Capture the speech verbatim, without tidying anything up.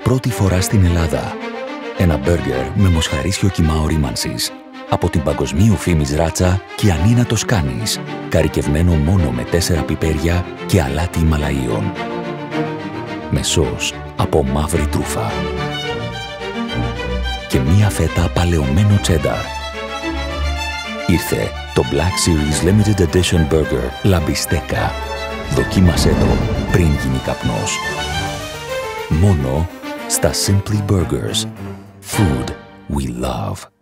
πρώτη φορά στην Ελλάδα. Ένα μπέργκερ με μοσχαρίσιο κιμά ορίμανσης. Από την παγκοσμίου φήμης ράτσα και ανίνα Τοσκάνης. Καρικευμένο μόνο με τέσσερα πιπέρια και αλάτι Ιμαλαίων. Με σως από μαύρη τρούφα. Και μία φέτα παλαιωμένο τσένταρ. Ήρθε το Black Series Limited Edition Burger La Bistecca. Δοκίμασέ το πριν γίνει καπνός. Μόνο στα Simply Burgers. Food we love.